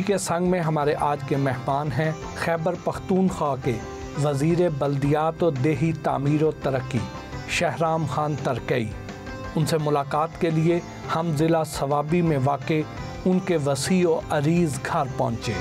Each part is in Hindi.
के संग में हमारे आज के मेहमान हैं खैबर पख्तूनख्वा के वज़ीर बल्दियात और देही तामीर और तरक्की शहराम खान तरकई। उनसे मुलाकात के लिए हम ज़िला सवाबी में वाक़े उनके वसी और अरीज़ घर पहुँचे।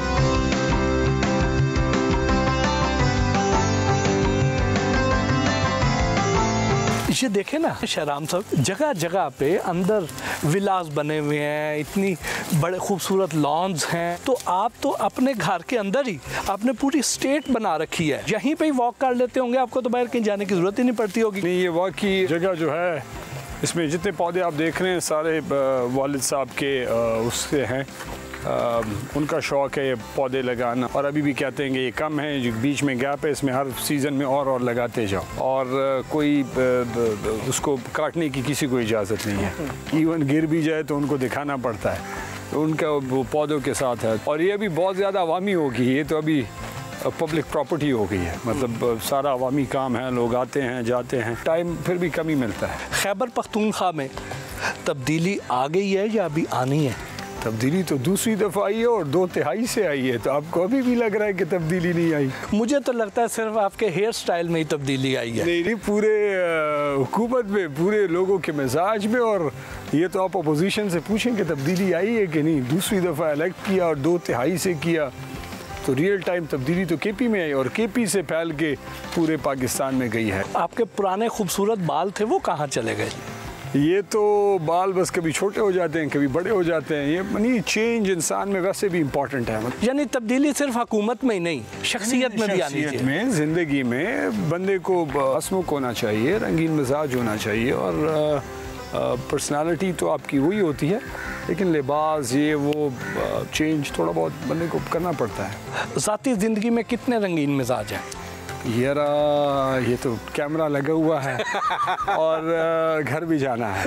ये देखें ना शहराम साहब, जगह जगह पे अंदर विलास बने हुए हैं, इतनी बड़े खूबसूरत लॉन्स हैं। तो आप तो अपने घर के अंदर ही आपने पूरी स्टेट बना रखी है, यहीं पे ही वॉक कर लेते होंगे, आपको तो बाहर कहीं जाने की ज़रूरत ही नहीं पड़ती होगी। नहीं, ये वॉक की जगह जो है, इसमें जितने पौधे आप देख रहे हैं सारे वालिद साहब के उससे हैं, उनका शौक़ है ये पौधे लगाना। और अभी भी कहते हैं कि ये कम है, जो बीच में गैप है, इसमें हर सीज़न में और लगाते जाओ। और कोई उसको काटने की किसी को इजाज़त नहीं है। इवन गिर भी जाए तो उनको दिखाना पड़ता है, तो उनका वो पौधों के साथ है। और ये अभी बहुत ज़्यादा अवामी होगी, ये तो अभी पब्लिक प्रॉपर्टी हो गई है, मतलब सारा अवामी काम है, लोग आते हैं जाते हैं, टाइम फिर भी कम ही मिलता है। खैबर पख्तूनख्वा में तब्दीली आ गई है या अभी आनी है? तब्दीली तो दूसरी दफ़ा आई है और 2/3 से आई है, तो आपको अभी भी लग रहा है कि तब्दीली नहीं आई? मुझे तो लगता है सिर्फ आपके हेयर स्टाइल में ही तब्दीली आई है। नहीं, पूरे हुकूमत में, पूरे लोगों के मिजाज में। और ये तो आप अपोजिशन से पूछें कि तब्दीली आई है कि नहीं। दूसरी दफ़ा इलेक्ट किया और 2/3 से किया, तो रियल टाइम तब्दीली तो केपी में आई और केपी से फैल के पूरे पाकिस्तान में गई है। आपके पुराने खूबसूरत बाल थे, वो कहाँ चले गए? ये तो बाल बस कभी छोटे हो जाते हैं, कभी बड़े हो जाते हैं। ये नहीं, चेंज इंसान में वैसे भी इम्पोर्टेंट है। यानी तब्दीली सिर्फ हुकूमत में ही नहीं, शख्सियत में भी आनी चाहिए। में, ज़िंदगी में बंदे को हंसमुख होना चाहिए, रंगीन मिजाज होना चाहिए। और पर्सनालिटी तो आपकी वही होती है, लेकिन लिबास ये वो चेंज थोड़ा बहुत बंदे को करना पड़ता है। ज़ाती ज़िंदगी में कितने रंगीन मिजाज हैं? ये तो कैमरा लगा हुआ है और घर भी जाना है।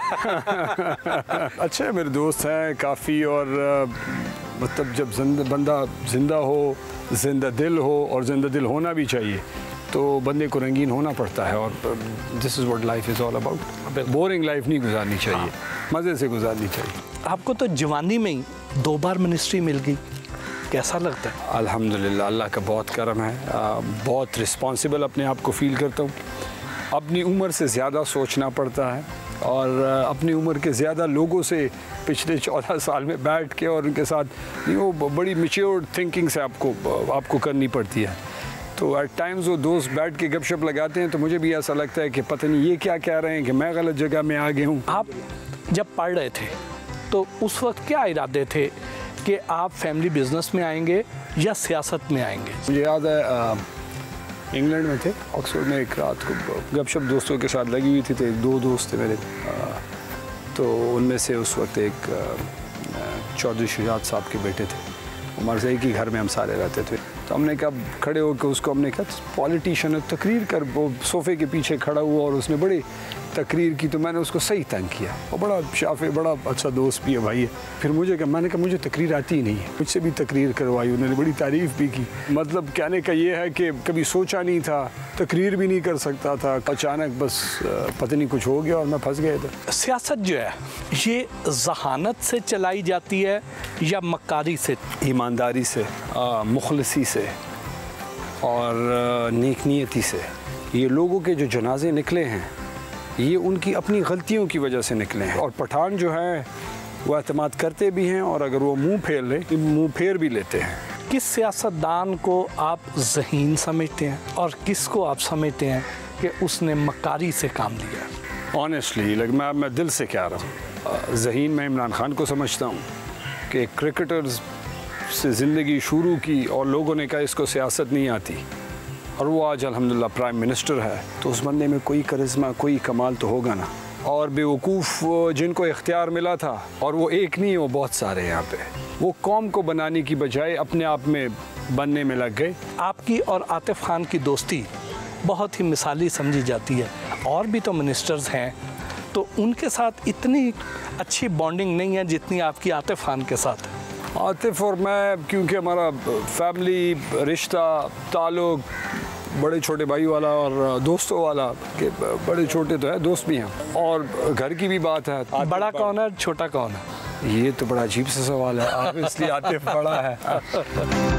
अच्छा, मेरे दोस्त हैं काफ़ी। और मतलब जब बंदा ज़िंदा हो, ज़िंदा दिल हो, और ज़िंदा दिल होना भी चाहिए, तो बंदे को रंगीन होना पड़ता है। और this is what life is all about. Boring life नहीं गुजारनी चाहिए, मज़े से गुजारनी चाहिए। आपको तो जवानी में ही 2 बार मिनिस्ट्री मिल गई, कैसा लगता है? अल्हम्दुलिल्लाह, अल्लाह का बहुत करम है। बहुत रिस्पॉन्सिबल अपने आप को फ़ील करता हूँ। अपनी उम्र से ज़्यादा सोचना पड़ता है, और अपनी उम्र के ज़्यादा लोगों से पिछले 14 साल में बैठ के और उनके साथ वो बड़ी मैच्योर थिंकिंग से आपको करनी पड़ती है। तो एट टाइम्स वो दोस्त बैठ के गपशप लगाते हैं, तो मुझे भी ऐसा लगता है कि पता नहीं ये क्या कह रहे हैं कि मैं गलत जगह में आ गया हूँ। आप जब पढ़ रहे थे तो उस वक्त क्या इरादे थे कि आप फैमिली बिजनेस में आएंगे या सियासत में आएंगे? मुझे याद है इंग्लैंड में थे, ऑक्सफोर्ड में, एक रात को गपशप दोस्तों के साथ लगी हुई थी। तो 2 दोस्त थे मेरे, तो उनमें से उस वक्त एक चौधरी शुजात साहब के बेटे थे। उमर से एक ही घर में हम सारे रहते थे। तो हमने कहा, खड़े होकर उसको हमने कहा, पॉलिटिशियन है, तकरीर कर। वो सोफ़े के पीछे खड़ा हुआ और उसने बड़ी तकरीर की, तो मैंने उसको सही तंग किया। और बड़ा शाफ़े, बड़ा अच्छा दोस्त भी है भाई है। फिर मैंने कहा मुझे तकरीर आती ही नहीं है, मुझसे भी तकरीर करवाई। उन्होंने बड़ी तारीफ़ भी की। मतलब कहने का ये है कि कभी सोचा नहीं था, तकरीर भी नहीं कर सकता था, अचानक बस पता नहीं कुछ हो गया और मैं फंस गया था। सियासत जो है ये ज़हानत से चलाई जाती है या मक्कारी से? ईमानदारी से, मुखलसी से और नेक नीयती से। ये लोगों के जो जनाजे निकले हैं, ये उनकी अपनी गलतियों की वजह से निकले हैं। और पठान जो है वो एतमाद करते भी हैं, और अगर वो मुँह फेर भी लेते हैं। किस सियासतदान को आप ज़हीन समझते हैं और किस को आप समझते हैं कि उसने मक्कारी से काम लिया? ऑनेस्टली मैं दिल से कह रहा हूँ, ज़हीन मैं इमरान खान को समझता हूँ कि क्रिकेटर्स से ज़िंदगी शुरू की और लोगों ने कहा इसको सियासत नहीं आती, और वो आज अल्हम्दुलिल्लाह प्राइम मिनिस्टर है। तो उस बंदे में कोई करिश्मा, कोई कमाल तो होगा ना। और बेवकूफ़ जिनको इख्तियार मिला था, और वो एक नहीं, वो बहुत सारे यहाँ पे, वो कौम को बनाने की बजाय अपने आप में बनने में लग गए। आपकी और आतिफ खान की दोस्ती बहुत ही मिसाली समझी जाती है। और भी तो मिनिस्टर्स हैं, तो उनके साथ इतनी अच्छी बॉन्डिंग नहीं है जितनी आपकी आतिफ खान के साथ है। आतिफ और मैं, क्योंकि हमारा फैमिली रिश्ता ताल्लुक बड़े छोटे भाई वाला और दोस्तों वाला, के बड़े छोटे तो है, दोस्त भी हैं, और घर की भी बात है। बड़ा कौन है, छोटा कौन है? ये तो बड़ा अजीब सा सवाल है, आप इसलिए आतिफ पढ़ा है।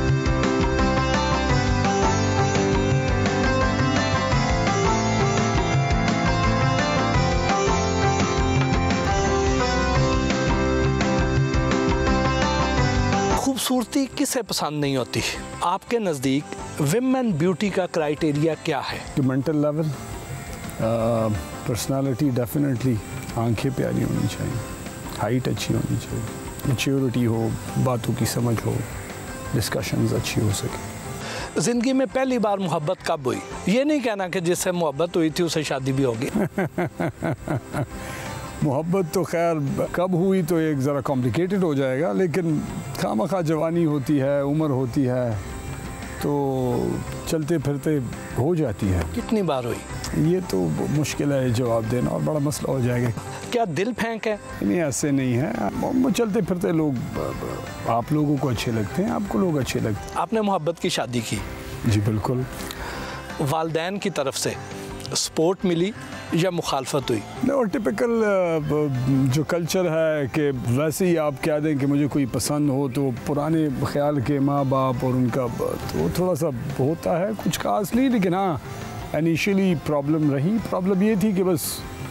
खूबसूरती किसे पसंद नहीं होती? आपके नज़दीक विमेन ब्यूटी का क्राइटेरिया क्या है? मेंटल लेवल, पर्सनालिटी, डेफिनेटली आंखें प्यारी होनी चाहिए, हाइट अच्छी होनी चाहिए, मैच्योरिटी हो, बातों की समझ हो, डिस्कशंस अच्छी हो सके। ज़िंदगी में पहली बार मोहब्बत कब हुई? ये नहीं कहना कि जिससे मोहब्बत हुई थी उससे शादी भी होगी। मोहब्बत तो खैर कब हुई तो एक ज़रा कॉम्प्लिकेटेड हो जाएगा, लेकिन खामखा जवानी होती है, उम्र होती है, तो चलते फिरते हो जाती है। कितनी बार हुई? ये तो मुश्किल है जवाब देना और बड़ा मसला हो जाएगा। क्या दिल फेंक है? नहीं, ऐसे नहीं है। चलते फिरते लोग आप लोगों को अच्छे लगते हैं, आपको लोग अच्छे लगते हैं। आपने मोहब्बत की शादी की? जी बिल्कुल। वालदैन की तरफ से सपोर्ट मिली या मुखालफत हुई? और टिपिकल जो कल्चर है कि वैसे ही आप कह दें कि मुझे कोई पसंद हो तो पुराने ख्याल के माँ बाप और उनका तो थोड़ा सा होता है, कुछ खास नहीं। लेकिन हाँ, इनिशियली प्रॉब्लम रही। प्रॉब्लम ये थी कि बस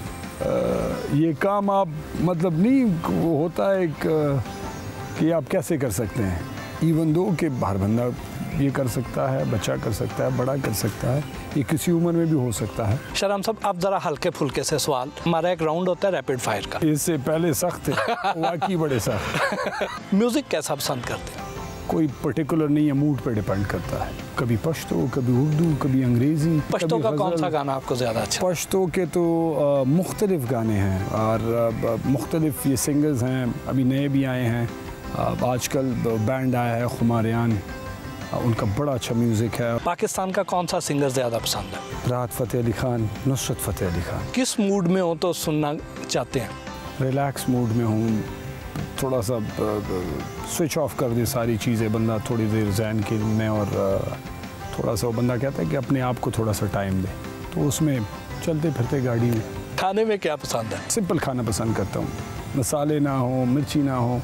ये काम आप मतलब नहीं होता है कि आप कैसे कर सकते हैं, इवन दो कि बाहर बंदा ये कर सकता है, बच्चा कर सकता है, बड़ा कर सकता है, ये किसी उम्र में भी हो सकता है। शहराम साहब, आप ज़रा हल्के फुल्के से सवाल, हमारा एक राउंड होता है रैपिड फायर का। इससे पहले सख्त है, वाकई बड़े सख्त। म्यूज़िक कैसा पसंद करते हैं? कोई पर्टिकुलर नहीं है, मूड पे डिपेंड करता है। कभी पश्तो, कभी उर्दू, कभी अंग्रेज़ी। पश्तो का कौन सा गाना आपको ज़्यादा अच्छा? पश्तो के तो मुख्तलिफ गाने हैं और मुख्तलिफ ये सिंगर्स हैं, अभी नए भी आए हैं। आजकल बैंड आया है खुमारियान, उनका बड़ा अच्छा म्यूज़िक है। पाकिस्तान का कौन सा सिंगर ज़्यादा पसंद है? राहत फ़तेह अली खान, नुसरत फ़तेह अली खान। किस मूड में हो तो सुनना चाहते हैं? रिलैक्स मूड में हूँ, थोड़ा सा स्विच ऑफ कर दे सारी चीज़ें बंदा थोड़ी देर जहन के में, और थोड़ा सा बंदा कहता है कि अपने आप को थोड़ा सा टाइम दे, तो उसमें चलते फिरते गाड़ी में। खाने में क्या पसंद है? सिंपल खाना पसंद करता हूँ, मसाले ना हो, मिर्ची ना हो,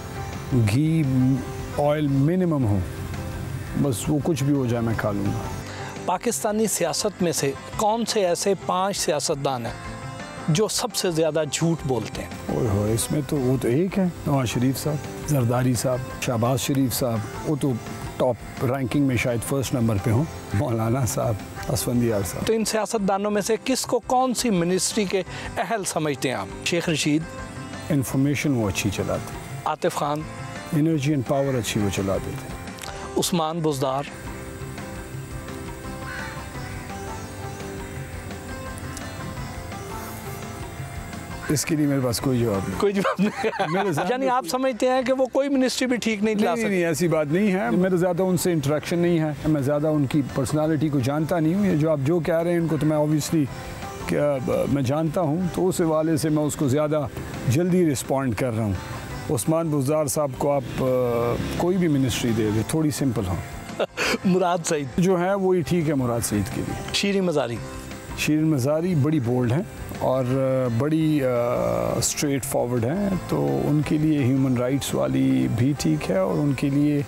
घी ऑयल मिनिमम हो, बस वो कुछ भी हो जाए मैं खा लूँगा। पाकिस्तानी सियासत में से कौन से ऐसे 5 सियासतदान हैं जो सबसे ज़्यादा झूठ बोलते हैं? ओह, इसमें तो वो तो एक है, नवाज शरीफ साहब, जरदारी साहब, शहबाज शरीफ साहब, वो तो टॉप रैंकिंग में शायद फर्स्ट नंबर पे हों, मौलाना साहब, असफंदियार साहब। तो इन सियासतदानों में से किसको कौन सी मिनिस्ट्री के अहल समझते हैं आप? शेख रशीद, इंफॉर्मेशन वो अच्छी चलाते। Atif Khan, energy and power अच्छी वो चलाते थे। उस्मान बुज़दार, इसके लिए मेरे पास कोई जवाब नहीं। कोई जवाब नहीं। यानी आप समझते हैं कि वो कोई मिनिस्ट्री भी ठीक नहीं चला सकते? नहीं, ऐसी बात नहीं है। मेरा ज़्यादा उनसे इंटरेक्शन नहीं है, मैं ज़्यादा उनकी पर्सनालिटी को जानता नहीं हूँ। ये जो आप जो कह रहे हैं इनको तो मैं ऑब्वियसली मैं जानता हूँ, तो उस हवाले से मैं उसको ज़्यादा जल्दी रिस्पॉन्ड कर रहा हूँ। उस्मान बुज़दार साहब को आप कोई भी मिनिस्ट्री दे दे, थोड़ी सिंपल हो। मुराद सईद जो है वही ठीक है मुराद सईद के लिए। शीरी मज़ारी, शीरी मज़ारी बड़ी बोल्ड हैं और बड़ी स्ट्रेट फॉरवर्ड हैं, तो उनके लिए ह्यूमन राइट्स वाली भी ठीक है, और उनके लिए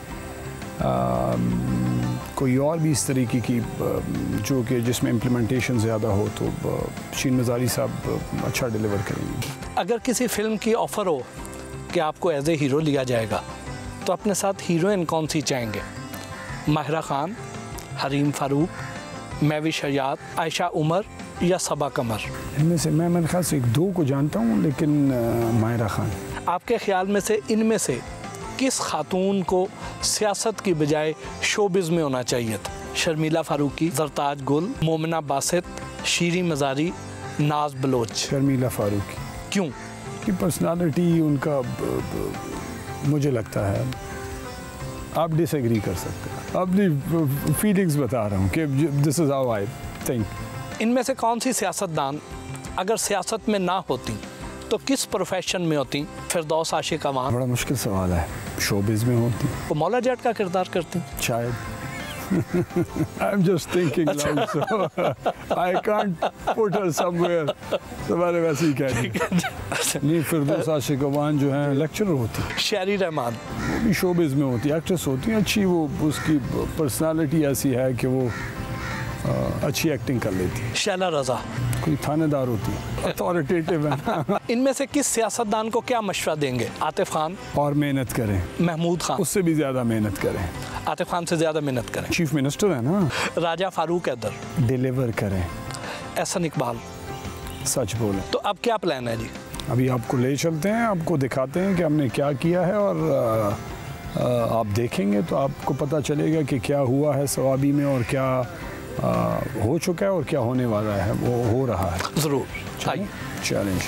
कोई और भी इस तरीके की जो कि जिसमें इम्प्लीमेंटेशन ज़्यादा हो, तो शीरी मज़ारी साहब अच्छा डिलीवर करेंगे। अगर किसी फिल्म की ऑफ़र हो कि आपको एज ए हीरो लिया जाएगा, तो अपने साथ हीरोइन कौन सी चाहेंगे? माहिरा खान, हरीम फारूक, महविश हयात, आयशा उमर या सबा कमर? इनमें से मैं मेरे ख्याल से 1-2 को जानता हूँ, लेकिन माहिरा खान। आपके ख्याल में से इनमें से किस खातून को सियासत की बजाय शोबिज़ में होना चाहिए था? शर्मिला फारूकी, जरताज गुल, मोमिना बासित, शीरी मज़ारी, नाज बलोच? शर्मिला फारूकी। क्यों? की पर्सनालिटी उनका मुझे लगता है, आप डिसएग्री कर सकते हैं, अपनी फीलिंग्स बता रहा हूँ कि this is how I think. इनमें से कौन सी सियासतदान अगर सियासत में ना होती तो किस प्रोफेशन में होती? फिरदौस आशिक अवान? बड़ा मुश्किल सवाल है। शोबिज़ में होती। वो मौला जट का किरदार करती? शायद। I'm just thinking loud, so I can't put her somewhere. तो मैंने वैसे ही कह दिया। नहीं, फिरदौस आशिकवान जो है लेक्चरर होती है, शायरी रहमान वो भी शोबिज़ में होती है, एक्ट्रेस होती है अच्छी, वो उसकी पर्सनालिटी ऐसी है कि वो अच्छी एक्टिंग कर लेती है। शैला रज़ा कोई थानेदार होती है, अथॉरिटेटिव है ना। इनमें से किस सियासतदान को क्या मशवरा देंगे? आतिफ खान? और मेहनत करें। महमूद खान? उससे भी ज़्यादा मेहनत करें। आतिफ खान से ज़्यादा मेहनत करें। चीफ मिनिस्टर है ना। राजा फारूक हैदर? डिलीवर करें। एहसन इकबाल? सच बोलें। तो अब क्या प्लान है जी? अभी आपको ले चलते हैं, आपको दिखाते हैं कि हमने क्या किया है, और आप देखेंगे तो आपको पता चलेगा कि क्या हुआ है सवाबी में, और क्या हो चुका है और क्या होने वाला है, वो हो रहा है। ज़रूर, चैलेंज।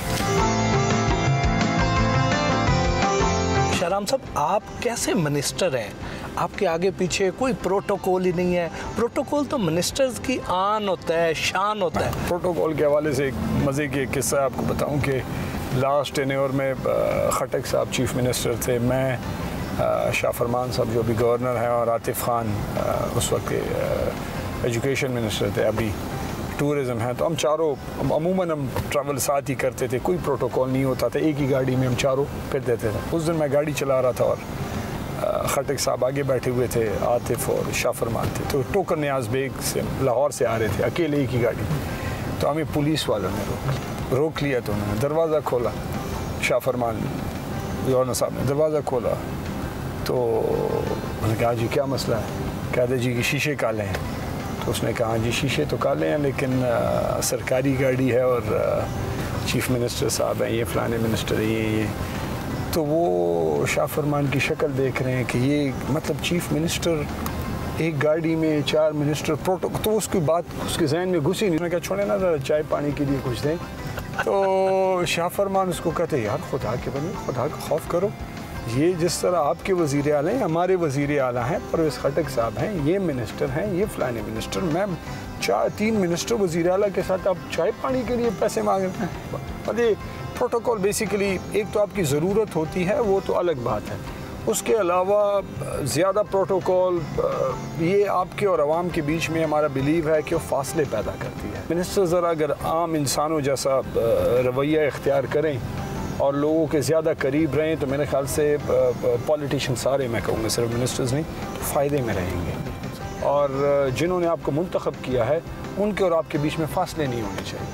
शहराम साहब, आप कैसे मिनिस्टर हैं? आपके आगे पीछे कोई प्रोटोकॉल ही नहीं है। प्रोटोकॉल तो मिनिस्टर्स की आन होता है, शान होता है। प्रोटोकॉल के हवाले से एक मज़े की किस्सा आपको बताऊं कि लास्ट टेन्योर में खटक साहब चीफ मिनिस्टर थे, मैं शाहफरमान साहब जो अभी गवर्नर हैं, और आतिफ खान उस वक्त एजुकेशन मिनिस्टर थे, अभी टूरिज़म है। तो हम चारों अमूमन हम ट्रैवल साथ ही करते थे, कोई प्रोटोकॉल नहीं होता था, एक ही गाड़ी में हम चारों फिर देते थे। उस दिन मैं गाड़ी चला रहा था और खटक साहब आगे बैठे हुए थे, आतिफ और शाहफरमान थे। तो टोकर नियाज बेग से लाहौर से आ रहे थे, अकेले एक ही गाड़ी। तो हमें पुलिस वालों ने रोक लिया। तो उन्होंने दरवाज़ा खोला, शाहफरमान गवर्नर साहब ने दरवाज़ा खोला। तो उन्होंने कहा जी क्या मसला है? कहते जी कि शीशे काले हैं। तो उसने कहा जी शीशे तो काले हैं, लेकिन सरकारी गाड़ी है और चीफ मिनिस्टर साहब हैं, ये फ़लाने मिनिस्टर है, ये। तो वो शाहफरमान की शक्ल देख रहे हैं कि ये मतलब चीफ मिनिस्टर एक गाड़ी में, 4 मिनिस्टर, प्रोटोकॉल। तो उसकी बात उसके जहन में घुसी नहीं। उसने कहा छोड़े ना, ज़रा चाय पानी के लिए कुछ दें। तो शाहफरमान उसको कहते यार खुदा के बंदे, खुदा का खौफ करो, ये जिस तरह आपके वज़ीर आला हैं, हमारे वज़ीर आला हैं, परवेज़ खटक साहब हैं, ये मिनिस्टर हैं, ये फ़लाने मिनिस्टर, मैं 3 मिनिस्टर वज़ीर आला के साथ आप चाय पानी के लिए पैसे मांग रहे हैं। अरे प्रोटोकॉल बेसिकली एक तो आपकी ज़रूरत होती है, वो तो अलग बात है। उसके अलावा ज़्यादा प्रोटोकॉल ये आपके और आवाम के बीच में हमारा बिलीव है कि वो फासले पैदा करती है। मिनिस्टर ज़रा अगर आम इंसानों जैसा रवैया इख्तियार करें और लोगों के ज़्यादा करीब रहें, तो मेरे ख़्याल से पॉलिटिशियन सारे, मैं कहूँगा सिर्फ मिनिस्टर्स नहीं, तो फ़ायदे में रहेंगे। और जिन्होंने आपको मुंतखब किया है, उनके और आपके बीच में फासले नहीं होने चाहिए।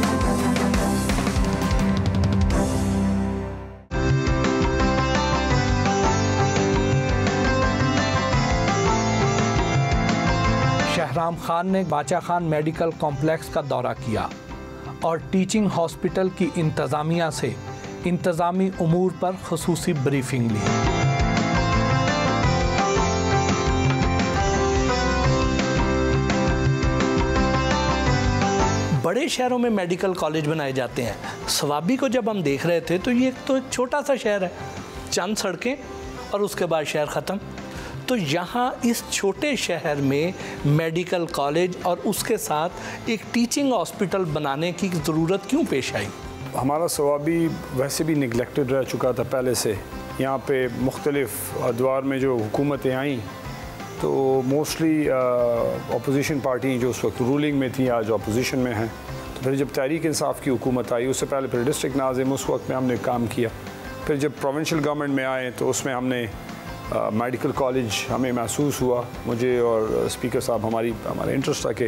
शहराम खान ने बाचा खान मेडिकल कॉम्प्लेक्स का दौरा किया और टीचिंग हॉस्पिटल की इंतज़ामिया से इंतज़ामी उमूर पर ख़ुसूसी ब्रीफिंग ली। बड़े शहरों में मेडिकल कॉलेज बनाए जाते हैं। सवाबी को जब हम देख रहे थे तो ये तो एक छोटा सा शहर है, चंद सड़कें और उसके बाद शहर ख़त्म। तो यहाँ इस छोटे शहर में मेडिकल कॉलेज और उसके साथ एक टीचिंग हॉस्पिटल बनाने की ज़रूरत क्यों पेश आई? हमारा सवाबी वैसे भी निगलेक्टेड रह चुका था पहले से। यहाँ पे मुख्तलिफ़ अदवार में जो हुकूमतें आईं, तो मोस्टली अपोजिशन पार्टी जो उस वक्त रूलिंग में थी, आज अपोजिशन में हैं। तो फिर जब तहरीक इंसाफ की हुकूमत आई, उससे पहले फिर डिस्ट्रिक्ट नाज़िम, उस वक्त में हमने काम किया। फिर जब प्रोविंशियल गवर्नमेंट में आए तो उसमें हमने मेडिकल कॉलेज हमें महसूस हुआ, मुझे और स्पीकर साहब, हमारे इंटरेस्ट था कि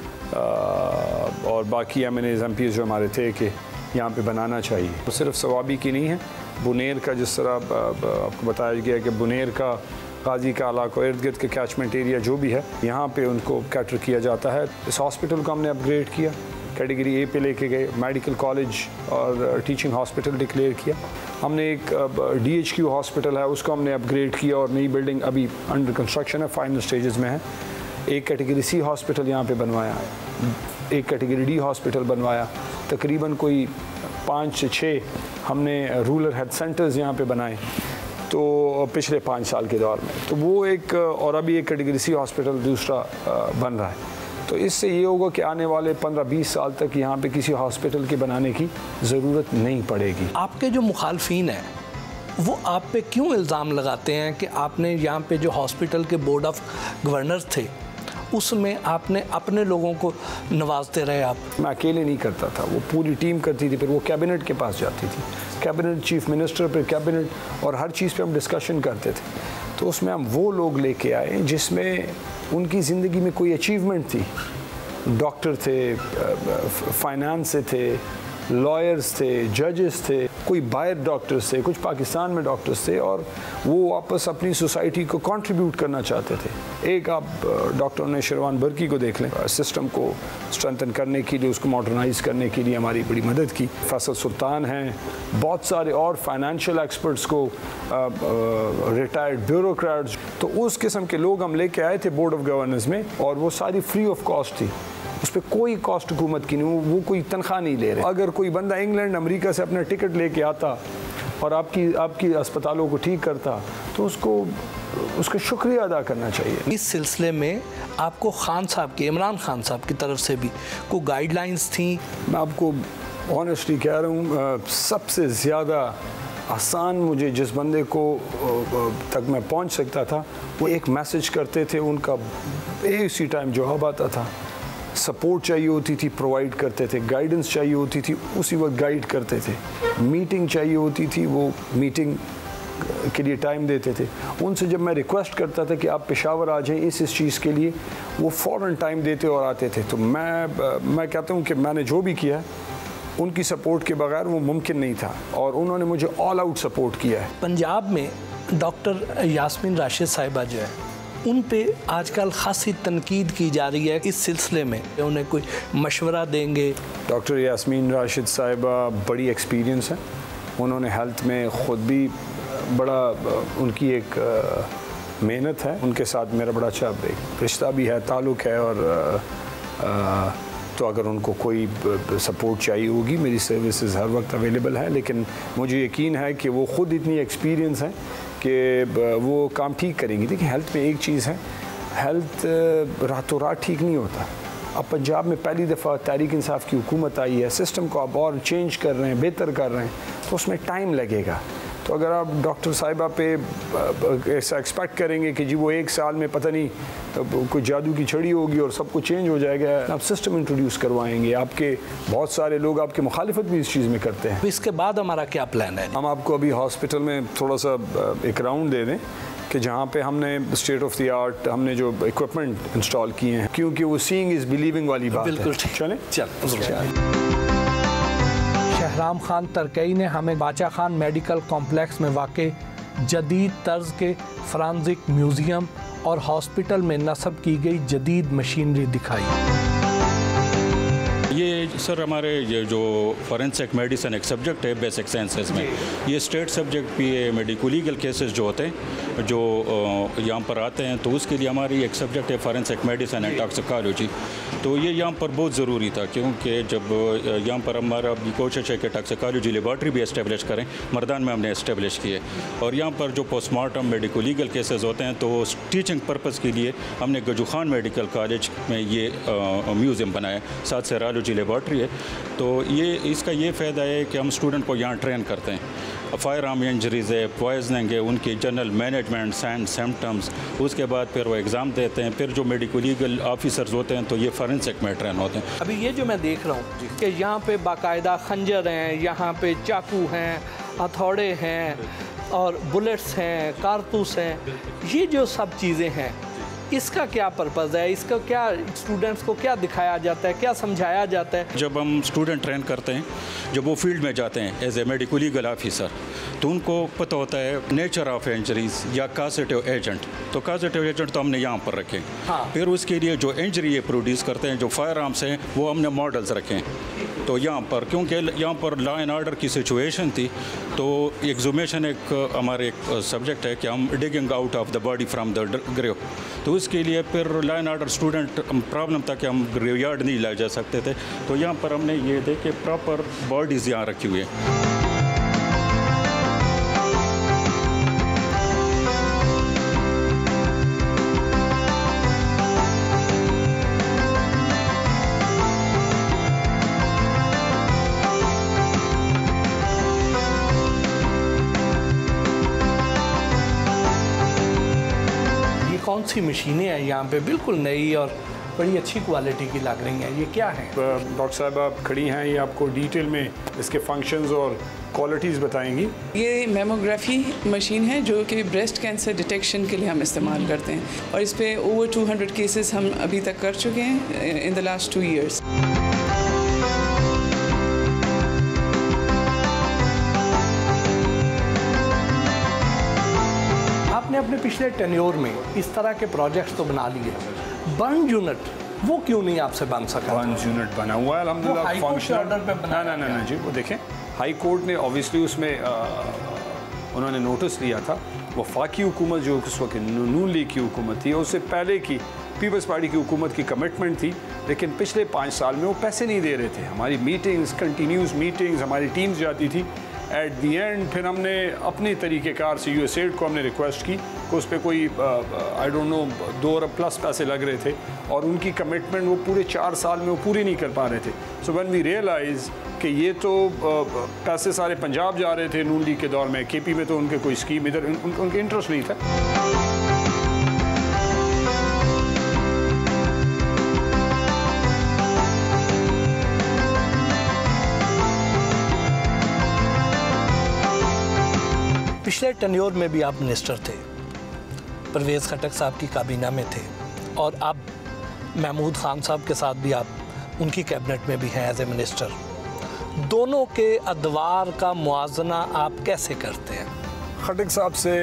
और बाकी MNAs MPs जो हमारे थे कि यहाँ पे बनाना चाहिए। तो सिर्फ सवाबी की नहीं है, बुनेर का जिस तरह आपको बताया गया कि बुनेर का, गाजी का इलाका, इर्द गिर्द के कैचमेंट एरिया जो भी है, यहाँ पे उनको कैटर किया जाता है। इस हॉस्पिटल को हमने अपग्रेड किया, कैटेगरी A पे लेके गए, मेडिकल कॉलेज और टीचिंग हॉस्पिटल डिक्लेयर किया। हमने एक DHQ हॉस्पिटल है, उसको हमने अपग्रेड किया और नई बिल्डिंग अभी अंडर कंस्ट्रक्शन है, फाइनल स्टेजेस में है। एक कैटेगरी C हॉस्पिटल यहाँ पे बनवाया है, एक कैटेगरी D हॉस्पिटल बनवाया। तकरीबन कोई 5 से 6 हमने रूरल हेल्थ सेंटर्स यहाँ पे बनाए तो पिछले 5 साल के दौर में। तो वो एक, और अभी एक कैटेगरी C हॉस्पिटल दूसरा बन रहा है। तो इससे ये होगा कि आने वाले 15-20 साल तक यहाँ पे किसी हॉस्पिटल के बनाने की ज़रूरत नहीं पड़ेगी। आपके जो मुखालफीन हैं वो आप पे क्यों इल्ज़ाम लगाते हैं कि आपने यहाँ पे जो हॉस्पिटल के बोर्ड ऑफ गवर्नर्स थे उसमें आपने अपने लोगों को नवाजते रहे आप? मैं अकेले नहीं करता था, वो पूरी टीम करती थी, फिर वो कैबिनेट के पास जाती थी, कैबिनेट चीफ मिनिस्टर पे कैबिनेट, और हर चीज़ पे हम डिस्कशन करते थे। तो उसमें हम वो लोग लेके आए जिसमें उनकी ज़िंदगी में कोई अचीवमेंट थी। डॉक्टर थे, फाइनेंस से थे, लॉयर्स थे, जजेस थे, कोई बाहर डॉक्टर्स थे, कुछ पाकिस्तान में डॉक्टर्स थे, और वो वापस अपनी सोसाइटी को कंट्रीब्यूट करना चाहते थे। एक आप डॉक्टर ने शहरवान बरकी को देख लें, सिस्टम को स्ट्रेंथन करने के लिए, उसको मॉडर्नाइज करने के लिए हमारी बड़ी मदद की। फैसल सुल्तान हैं, बहुत सारे और फाइनेंशियल एक्सपर्ट्स को, रिटायर्ड ब्यूरोक्रेट्स, तो उस किस्म के लोग हम लेके आए थे बोर्ड ऑफ गवर्नेंस में, और वो सारी फ्री ऑफ कॉस्ट थी, उस पर कोई कॉस्ट हुकूमत की नहीं, वो कोई तनख्वाह नहीं ले रहे। अगर कोई बंदा इंग्लैंड अमेरिका से अपना टिकट लेके आता और आपकी अस्पतालों को ठीक करता, तो उसका शुक्रिया अदा करना चाहिए। इस सिलसिले में आपको खान साहब की, इमरान खान साहब की तरफ से भी कोई गाइडलाइंस थी? मैं आपको ऑनेस्टली कह रहा हूँ, सबसे ज़्यादा आसान मुझे जिस बंदे को तक मैं पहुँच सकता था, वो एक मैसेज करते थे, उनका इसी टाइम जवाब आता था। सपोर्ट चाहिए होती थी, प्रोवाइड करते थे, गाइडेंस चाहिए होती थी, उसी वक्त गाइड करते थे, मीटिंग चाहिए होती थी, वो मीटिंग के लिए टाइम देते थे। उनसे जब मैं रिक्वेस्ट करता था कि आप पेशावर आ जाएं इस चीज़ के लिए, वो फ़ौरन टाइम देते और आते थे। तो मैं कहता हूँ कि मैंने जो भी किया उनकी सपोर्ट के बगैर वो मुमकिन नहीं था, और उन्होंने मुझे ऑल आउट सपोर्ट किया है। पंजाब में डॉक्टर यास्मीन राशिद साहिबा जो है, उन पे आजकल खासी तनकीद की जा रही है, इस सिलसिले में उन्हें कोई मशवरा देंगे? डॉक्टर यास्मीन राशिद साहिबा बड़ी एक्सपीरियंस है, उन्होंने हेल्थ में ख़ुद भी बड़ा, उनकी एक मेहनत है, उनके साथ मेरा बड़ा अच्छा रिश्ता भी है, ताल्लुक़ है, और तो अगर उनको कोई सपोर्ट चाहिए होगी, मेरी सर्विसेज हर वक्त अवेलेबल है। लेकिन मुझे यकीन है कि वो ख़ुद इतनी एक्सपीरियंस है कि वो काम ठीक करेंगी। देखिए, हेल्थ में एक चीज़ है, हेल्थ रातों रात ठीक नहीं होता। अब पंजाब में पहली दफ़ा तहरीक इंसाफ की हुकूमत आई है, सिस्टम को आप और चेंज कर रहे हैं, बेहतर कर रहे हैं, तो उसमें टाइम लगेगा। तो अगर आप डॉक्टर साहिबा पे ऐसा एक्सपेक्ट करेंगे कि जी वो एक साल में पता नहीं कोई जादू की छड़ी होगी और सब कुछ चेंज हो जाएगा, आप सिस्टम इंट्रोड्यूस करवाएंगे, आपके बहुत सारे लोग आपके मुखालिफत भी इस चीज़ में करते हैं। इसके बाद हमारा क्या प्लान है? हम आपको अभी हॉस्पिटल में थोड़ा सा एक राउंड दे दें कि जहाँ पे हमने स्टेट ऑफ द आर्ट हमने जो इक्विपमेंट इंस्टॉल किए हैं, क्योंकि वो सीइंग इज़ बिलीविंग वाली बात है। बिल्कुल, चलें। शहराम खान तरकई ने हमें बाचा खान मेडिकल कॉम्प्लेक्स में वाक़े जदीद तर्ज के फॉरेंसिक म्यूज़ियम और हॉस्पिटल में नस्ब की गई जदीद मशीनरी दिखाई। ये सर हमारे ये जो फॉरेंसिक मेडिसिन एक सब्जेक्ट है बेसिक साइंसेस में, ये स्टेट सब्जेक्ट भी है। मेडिको लीगल केसेस जो होते हैं जो यहाँ पर आते हैं, तो उसके लिए हमारी एक सब्जेक्ट है फॉरेंसिक मेडिसिन एंड टॉक्सिकोलॉजी। तो ये यहाँ पर बहुत ज़रूरी था, क्योंकि जब यहाँ पर हमारा कोशिश है कि टॉक्सिकोलॉजी लेबॉर्ट्री भी इस्टेब्लिश करें, मर्दान में हमने इस्टेब्लिश किए। और यहाँ पर जो पोस्टमार्टम मेडिको लीगल केसेस होते हैं, तो टीचिंग पर्पज़ के लिए हमने गजू खान मेडिकल कॉलेज में ये म्यूज़ियम बनाया, साथ से रालोजी लेबॉर्ट्री है। तो ये इसका ये फ़ायदा है कि हम स्टूडेंट को यहाँ ट्रेन करते हैं। फायर आर्म इंजरीज़ है, पॉइजनिंग है, उनकी जनरल मैनेजमेंट, साइन सिम्टम्स, उसके बाद फिर वो एग्ज़ाम देते हैं। फिर जो मेडिको लीगल ऑफिसर्स होते हैं, तो ये फॉरेंसिक में ट्रेन होते हैं। अभी ये जो मैं देख रहा हूँ कि यहाँ पे बाकायदा खंजर हैं, यहाँ पे चाकू हैं, हथौड़े हैं, और बुलेट्स हैं, कारतूस हैं, ये जो सब चीज़ें हैं, इसका क्या पर्पज़ है? इसका क्या स्टूडेंट्स को क्या दिखाया जाता है, क्या समझाया जाता है? जब हम स्टूडेंट ट्रेन करते हैं, जब वो फील्ड में जाते हैं as a medico legal officer, तो उनको पता होता है नेचर ऑफ इंजरीज या काजेटिव एजेंट। तो काजेटिव एजेंट तो हमने यहाँ पर रखे। हाँ। फिर उसके लिए जो इंजरी ये प्रोड्यूस करते हैं, जो फायर आर्म्स हैं, वो हमने मॉडल्स रखे हैं। तो यहाँ पर क्योंकि यहाँ पर लॉ एंड ऑर्डर की सिचुएशन थी, तो एक्सुमेशन एक हमारे एक सब्जेक्ट है कि हम digging out of the body from the grave. तो उसके लिए फिर law and order student problem था कि हम ग्रेवयार्ड नहीं ला जा सकते थे। तो यहाँ पर हमने ये देखे प्रॉपर बॉडीज़ यहाँ रखी हुई है। कौन सी मशीनें हैं यहाँ पे, बिल्कुल नई और बड़ी अच्छी क्वालिटी की लग रही हैं, ये क्या है? डॉक्टर साहब आप खड़ी हैं, ये आपको डिटेल में इसके फंक्शंस और क्वालिटीज़ बताएंगी। ये मेमोग्राफी मशीन है जो कि ब्रेस्ट कैंसर डिटेक्शन के लिए हम इस्तेमाल करते हैं और इस पे ओवर 200 केसेस हम अभी तक कर चुके हैं इन द लास्ट 2 years। आपने अपने पिछले टेन्योर में इस तरह के प्रोजेक्ट्स तो बना लिए, बर्न यूनिट वो क्यों नहीं आपसे बन सका? बर्न यूनिट बना हुआ है अल्हम्दुलिल्लाह, फंक्शनल। ना जी, वो देखें हाई कोर्ट ने ऑब्वियसली उसमें उन्होंने नोटिस लिया था। वफाकी हुकूमत जो उस वक्त नून लीग की हुकूमत थी, उससे पहले की पीपल्स पार्टी की हुकूमत की कमिटमेंट थी, लेकिन पिछले 5 साल में वो पैसे नहीं दे रहे थे। हमारी मीटिंग्स, कंटिन्यूस मीटिंग्स, हमारी टीम्स जाती थी। एट दी एंड फिर हमने अपनी तरीक़ेकार से यूएसएड को हमने रिक्वेस्ट की कि उस पर कोई आई डोंट नो 2 अरब प्लस पैसे लग रहे थे और उनकी कमिटमेंट वो पूरे 4 साल में वो पूरी नहीं कर पा रहे थे। सो व्हेन वी रियलाइज कि ये तो पैसे सारे पंजाब जा रहे थे नून लीग के दौर में, केपी में तो उनके कोई स्कीम इधर उनके इंटरेस्ट नहीं था। पिछले टेन्योर में भी आप मिनिस्टर थे, परवेज़ खटक साहब की काबीना में थे और अब महमूद खान साहब के साथ भी आप उनकी कैबिनेट में भी हैं एज ए मिनिस्टर। दोनों के अदवार का मुआजना आप कैसे करते हैं? खटक साहब से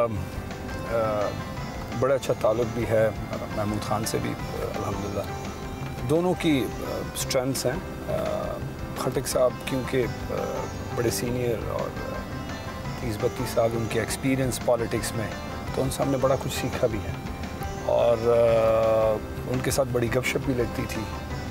बड़ा अच्छा ताल्लुक़ भी है, महमूद खान से भी अल्हम्दुलिल्लाह। दोनों की स्ट्रेंथ्स हैं। खटक साहब क्योंकि बड़े सीनियर और 30-32 साल उनके एक्सपीरियंस पॉलिटिक्स में, तो उनसे हमने बड़ा कुछ सीखा भी है और उनके साथ बड़ी गपशप भी लगती थी।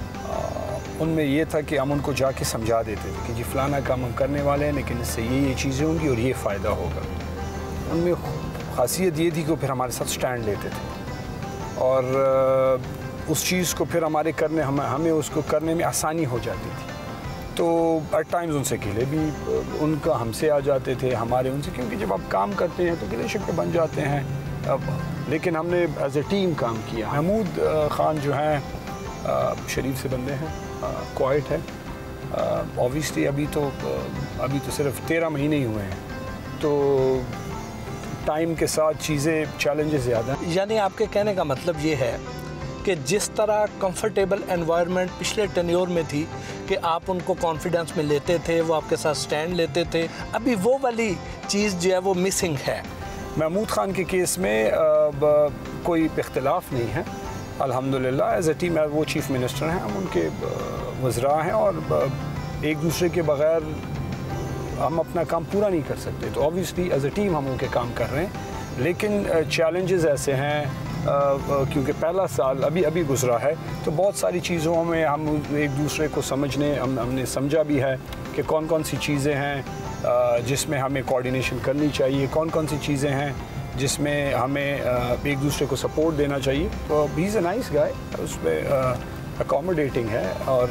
उनमें ये था कि हम उनको जाके समझा देते थे कि जी फ़लाना काम हम करने वाले हैं, लेकिन इससे ये चीज़ें होंगी और ये फ़ायदा होगा। उनमें खासियत ये थी कि फिर हमारे साथ स्टैंड लेते थे और उस चीज़ को फिर हमारे करने हमें उसको करने में आसानी हो जाती थी। तो एट टाइम्स उनसे गिले भी उनका हमसे आ जाते थे, हमारे उनसे, क्योंकि जब आप काम करते हैं तो गिले शिकवे बन जाते हैं। अब लेकिन हमने एज ए टीम काम किया। महमूद ख़ान जो हैं शरीफ से बंदे हैं, क्वाइट है। ऑब्वियसली अभी तो सिर्फ 13 महीने ही हुए हैं, तो टाइम के साथ चीज़ें चैलेंजेस ज़्यादा हैं। यानी आपके कहने का मतलब ये है कि जिस तरह कंफर्टेबल एनवायरनमेंट पिछले टेन्योर में थी कि आप उनको कॉन्फिडेंस में लेते थे, वो आपके साथ स्टैंड लेते थे, अभी वो वाली चीज़ जो है वो मिसिंग है। महमूद ख़ान के केस में कोई इख्तिलाफ नहीं है अल्हम्दुलिल्लाह। एज ए टीम वो चीफ़ मिनिस्टर हैं, हम उनके वज़रा हैं और एक दूसरे के बग़ैर हम अपना काम पूरा नहीं कर सकते। तो ऑब्वियसली एज ए टीम हम उनके काम कर रहे हैं, लेकिन चैलेंजेस ऐसे हैं क्योंकि पहला साल अभी गुजरा है, तो बहुत सारी चीज़ों में हम एक दूसरे को हमने समझा भी है कि कौन कौन सी चीज़ें हैं जिसमें हमें कोऑर्डिनेशन करनी चाहिए, कौन कौन सी चीज़ें हैं जिसमें हमें एक दूसरे को सपोर्ट देना चाहिए। तो he is a nice guy, उस पर अकोमोडेटिंग है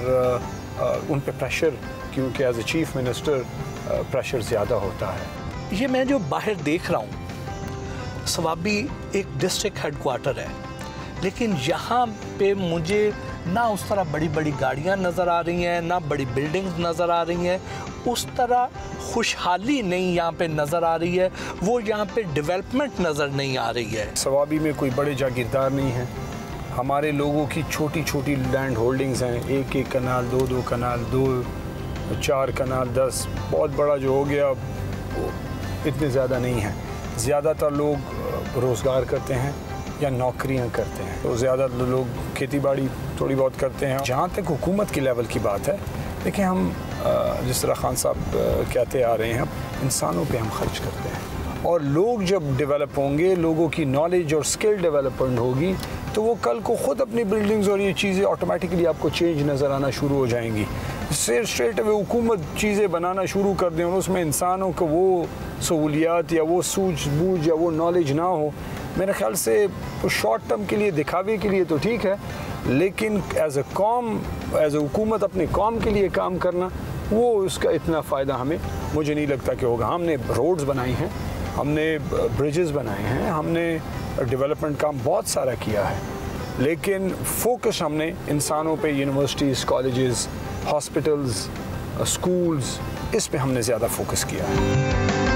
और उन पर प्रेशर, क्योंकि as a chief minister pressure ज़्यादा होता है। ये मैं जो बाहर देख रहा हूँ, सवाबी एक डिस्ट्रिक्ट हेडक्वार्टर है, लेकिन यहाँ पे मुझे ना उस तरह बड़ी बड़ी गाड़ियाँ नज़र आ रही हैं, ना बड़ी बिल्डिंग्स नज़र आ रही हैं, उस तरह खुशहाली नहीं यहाँ पे नज़र आ रही है, वो यहाँ पे डेवलपमेंट नज़र नहीं आ रही है। सवाबी में कोई बड़े जागीरदार नहीं हैं, हमारे लोगों की छोटी छोटी लैंड होल्डिंग्स हैं, 1-1 कनाल, 2-2 कनाल, 2-4 कनाल, 10, बहुत बड़ा जो हो गया वो इतने ज़्यादा नहीं है। ज़्यादातर लोग रोज़गार करते हैं या नौकरियां करते हैं, तो ज़्यादा लोग खेती बाड़ी थोड़ी बहुत करते हैं। जहाँ तक हुकूमत की लेवल की बात है, देखिए हम जिस तरह खान साहब कहते आ रहे हैं, इंसानों पे हम खर्च करते हैं और लोग जब डेवलप होंगे, लोगों की नॉलेज और स्किल डेवलपमेंट होगी, तो वो कल को ख़ुद अपनी बिल्डिंग्स और ये चीज़ें ऑटोमेटिकली आपको चेंज नज़र आना शुरू हो जाएंगी। स्ट्रेट अवे हुकूमत चीज़ें बनाना शुरू कर दें और उसमें इंसानों को वो सहूलियात या वो सूझबूझ या वो नॉलेज ना हो, मेरे ख्याल से तो शॉर्ट टर्म के लिए, दिखावे के लिए तो ठीक है, लेकिन एज ए कौम, एज ए हुकूमत अपने कौम के लिए काम करना, वो उसका इतना फ़ायदा हमें मुझे नहीं लगता कि होगा। हमने रोड्स बनाई हैं, हमने ब्रिजेस बनाए हैं, हमने डेवलपमेंट काम बहुत सारा किया है, लेकिन फोकस हमने इंसानों पे, यूनिवर्सिटीज़, कॉलेजेस, हॉस्पिटल्स, स्कूल्स, इस पे हमने ज़्यादा फोकस किया है।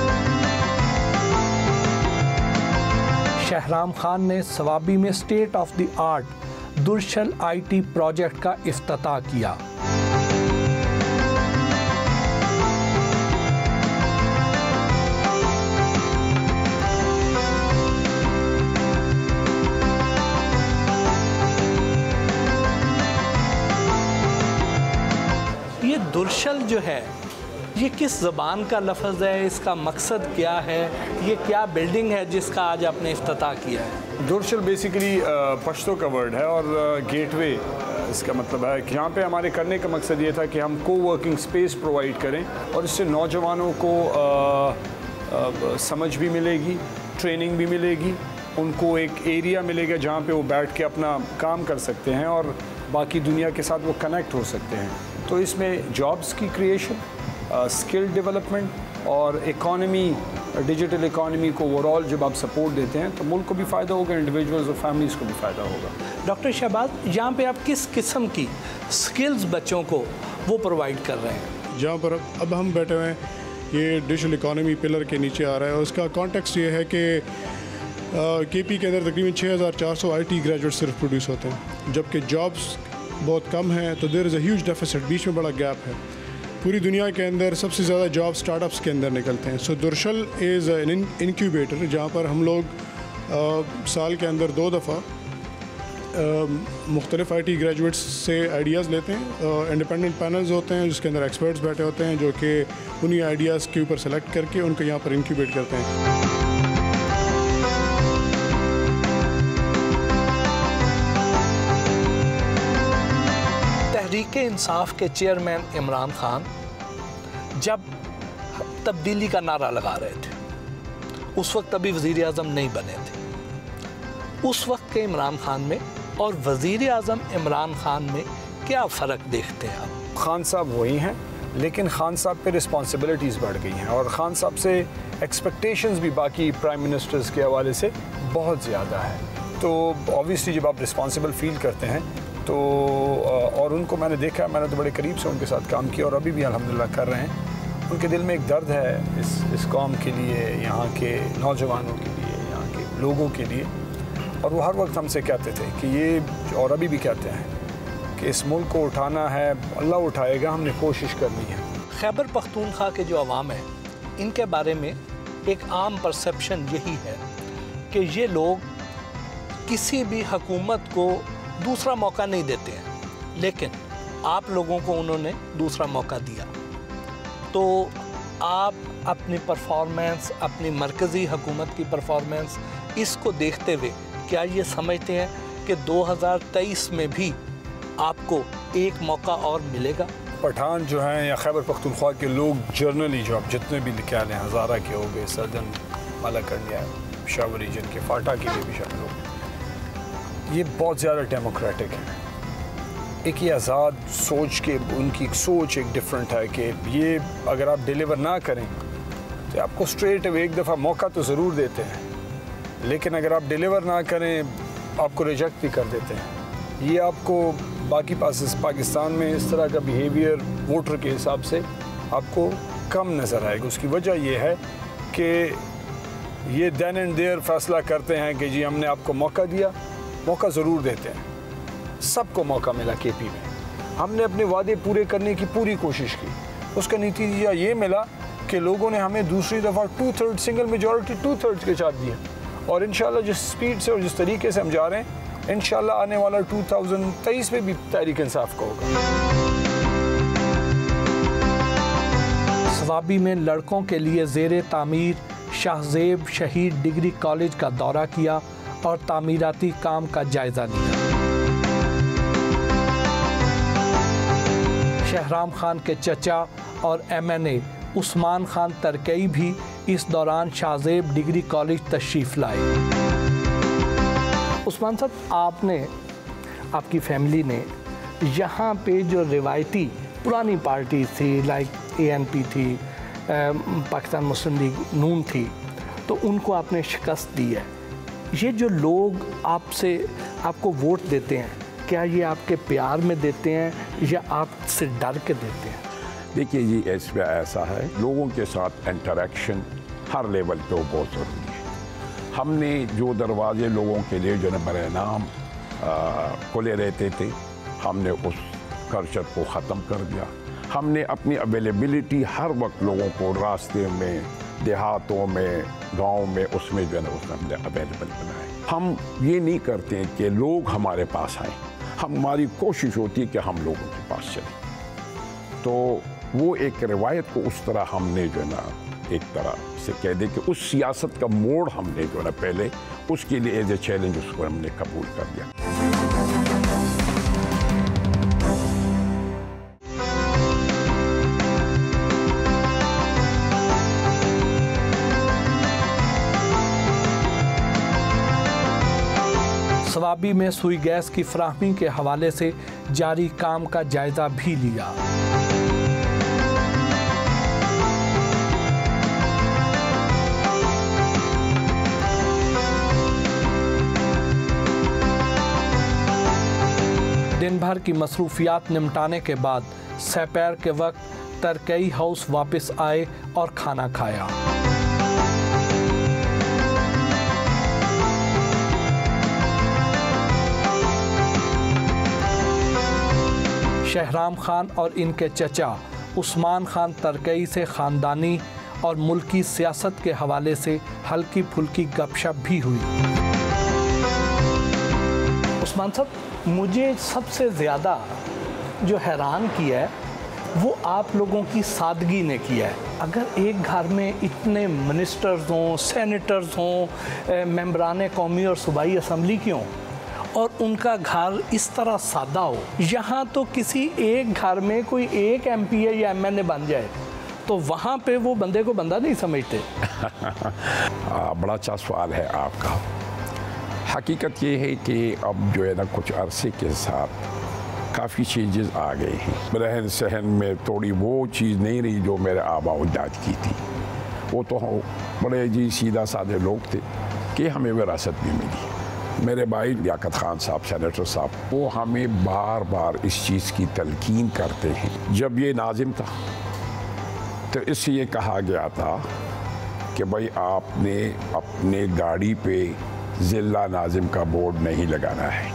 शहराम खान ने सवाबी में state of the art Durshal IT project का इफ्तिताह किया। ये दुर्शल जो है, ये किस ज़बान का लफ्ज़ है, इसका मकसद क्या है, ये क्या बिल्डिंग है जिसका आज आपने इफ्तिताह किया है? दुर्शल बेसिकली पश्तो का वर्ड है और गेटवे इसका मतलब है कि यहाँ पे हमारे करने का मकसद ये था कि हम को-वर्किंग स्पेस प्रोवाइड करें और इससे नौजवानों को समझ भी मिलेगी, ट्रेनिंग भी मिलेगी, उनको एक एरिया मिलेगा जहाँ पे वो बैठ के अपना काम कर सकते हैं और बाकी दुनिया के साथ वो कनेक्ट हो सकते हैं। तो इसमें जॉब्स की क्रिएशन, स्किल डेवलपमेंट और इकॉनमी, डिजिटल इकॉनमी को ओवरऑल जब आप सपोर्ट देते हैं तो मुल्क को भी फ़ायदा होगा, इंडिविजुअल्स और फैमिलीज़ को भी फ़ायदा होगा। डॉक्टर शहबाज, यहाँ पे आप किस किस्म की स्किल्स बच्चों को वो प्रोवाइड कर रहे हैं? जहाँ पर अब हम बैठे हुए हैं, ये डिजिटल इकॉनमी पिलर के नीचे आ रहा है और उसका कॉन्टेक्स्ट ये है कि KP के अंदर तकरीबन 6400 IT ग्रेजुएट सिर्फ प्रोड्यूस होते हैं, जबकि जॉब्स बहुत कम हैं, तो there is a huge deficit, बीच में बड़ा गैप है। पूरी दुनिया के अंदर सबसे ज़्यादा जॉब स्टार्टअप्स के अंदर निकलते हैं। So Durshal is an incubator जहाँ पर हम लोग साल के अंदर 2 दफ़ा मुख्तलिफ IT ग्रेजुएट्स से आइडियाज़ लेते हैं। इंडिपेंडेंट पैनल्स होते हैं जिसके अंदर एक्सपर्ट्स बैठे होते हैं जो कि उन्हीं आइडियाज़ के ऊपर सेलेक्ट करके उनको यहाँ पर इनक्यूबेट करते हैं। तहरीक इंसाफ के चेयरमैन इमरान खान जब तब्दीली का नारा लगा रहे थे, उस वक्त अभी वज़ीर आज़म नहीं बने थे। उस वक्त के इमरान खान में और वज़ीर आज़म इमरान खान में क्या फ़र्क देखते हैं आप? खान साहब वही हैं, लेकिन खान साहब पे रिस्पॉन्सिबिलिटीज़ बढ़ गई हैं और खान साहब से एक्सपेक्टेशंस भी बाकी प्राइम मिनिस्टर्स के हवाले से बहुत ज़्यादा है। तो ऑब्वियसली जब आप रिस्पॉन्सिबल फील करते हैं तो और उनको मैंने देखा, मैंने तो बड़े करीब से उनके साथ काम किया और अभी भी अल्हम्दुलिल्लाह कर रहे हैं। उनके दिल में एक दर्द है इस कौम के लिए, यहाँ के नौजवानों के लिए, यहाँ के लोगों के लिए, और वो हर वक्त हमसे कहते थे कि ये, और अभी भी कहते हैं कि इस मुल्क को उठाना है, अल्लाह उठाएगा, हमने कोशिश करनी है। खैबर पख्तूनख्वा के जो अवाम है, इनके बारे में एक आम परसेप्शन यही है कि ये लोग किसी भी हुकूमत को दूसरा मौका नहीं देते हैं, लेकिन आप लोगों को उन्होंने दूसरा मौका दिया। तो आप अपनी परफॉर्मेंस, अपनी मरकज़ी हुकूमत की परफॉर्मेंस, इसको देखते हुए क्या ये समझते हैं कि 2023 में भी आपको एक मौका और मिलेगा? पठान जो हैं या खैबर पख्तूनख्वा के लोग जर्नली जो आप जितने भी लिखे आए हैं, हज़ारा के हो गए, सदन, मालाकंडिया, पेशावर रीजन के, फाटा के लिए भी शामिल हो, ये बहुत ज़्यादा डेमोक्रेटिक है। एक ये आज़ाद सोच के, उनकी एक सोच एक डिफरेंट है कि ये अगर आप डिलीवर ना करें तो आपको स्ट्रेट अवे एक दफ़ा मौका तो ज़रूर देते हैं, लेकिन अगर आप डिलीवर ना करें आपको रिजेक्ट भी कर देते हैं। ये आपको बाकी पाकिस्तान में इस तरह का बिहेवियर वोटर के हिसाब से आपको कम नज़र आएगा। उसकी वजह यह है कि ये देन एंड देयर फैसला करते हैं कि जी हमने आपको मौका दिया, मौका ज़रूर देते हैं। सबको मौका मिला KP में, हमने अपने वादे पूरे करने की पूरी कोशिश की, उसका नतीजा ये मिला कि लोगों ने हमें दूसरी दफ़ा 2/3 सिंगल मेजॉरिटी 2/3 के साथ दिया। और इंशाल्लाह जिस स्पीड से और जिस तरीके से हम जा रहे हैं, इंशाल्लाह आने वाला 2023 में भी तहरीक इंसाफ का होगा। सवाबी में लड़कों के लिए ज़ेरे तामीर शाहजेब शहीद डिग्री कॉलेज का दौरा किया और तामीराती काम का जायज़ा लिया। शहराम खान के चचा और MNA उस्मान खान तरकई भी इस दौरान शाहजेब डिग्री कॉलेज तशरीफ़ लाए। उस्मान साहब, आपने, आपकी फैमिली ने यहाँ पे जो रिवायती पुरानी पार्टी थी, लाइक ANP थी, पाकिस्तान मुस्लिम लीग नून थी, तो उनको आपने शिकस्त दी है। ये जो लोग आपको वोट देते हैं, क्या ये आपके प्यार में देते हैं या आपसे डर के देते हैं? देखिए जी, इसमें ऐसा है, लोगों के साथ इंटरेक्शन हर लेवल पे वो बहुत ज़रूरी है। हमने जो दरवाजे लोगों के लिए जो है बरे नाम खुले रहते थे, हमने उस कल्चर को ख़त्म कर दिया। हमने अपनी अवेलेबिलिटी हर वक्त लोगों को रास्ते में, देहातों में, गांव में, उसमें जो है ना उसमें हमने अवेलेबल बनाए। हम ये नहीं करते हैं कि लोग हमारे पास आएँ, हमारी कोशिश होती है कि हम लोगों के पास चलें। तो वो एक रिवायत को उस तरह हमने जो है ना एक तरह से कह दे कि उस सियासत का मोड़ हमने जो है ना पहले उसके लिए एज ए चैलेंज उसको हमने कबूल कर लिया। सवाबी में सुई गैस की फराहमी के हवाले से जारी काम का जायजा भी लिया। दिन भर की मसरूफियात निपटाने के बाद सपैर के वक्त तरकई हाउस वापस आए और खाना खाया। शहराम खान और इनके चचा उस्मान खान तरकई से ख़ानदानी और मुल्की सियासत के हवाले से हल्की फुल्की गपशप भी हुई। उस्मान साहब, मुझे सबसे ज़्यादा जो हैरान किया है वो आप लोगों की सादगी ने किया है। अगर एक घर में इतने मिनिस्टर्स हों, सेनेटर्स हों, मेंबरान कौमी और सूबाई असम्बली की हों और उनका घर इस तरह सादा हो, यहाँ तो किसी एक घर में कोई एक MP या MNA बन जाए तो वहाँ पे वो बंदे को बंदा नहीं समझते। बड़ा अच्छा सवाल है आपका। हकीकत ये है कि अब जो है ना कुछ अरसे के साथ काफ़ी चेंजेस आ गए हैं। रहन सहन में थोड़ी वो चीज़ नहीं रही जो मेरे आबा और अजदाद की थी। वो तो बड़े जी सीधा साधे लोग थे कि हमें विरासत भी मिली। मेरे भाई लियाकत खान साहब, सेनेटर साहब, वो हमें बार बार इस चीज़ की तलकीन करते हैं। जब ये नाजिम था तो इससे ये कहा गया था कि भाई आपने अपने गाड़ी पे ज़िला नाजिम का बोर्ड नहीं लगाना है।